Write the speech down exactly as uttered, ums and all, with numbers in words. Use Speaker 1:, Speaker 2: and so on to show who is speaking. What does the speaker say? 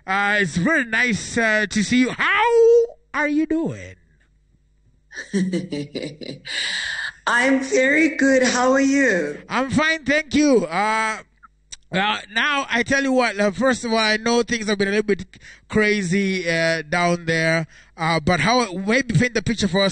Speaker 1: Uh, it's very nice uh, to see you. How are you doing?
Speaker 2: I'm very good. How are you?
Speaker 1: I'm fine, thank you. Uh, uh, now, I tell you what, uh, first of all, I know things have been a little bit crazy uh, down there, uh, but how, maybe paint the picture for us.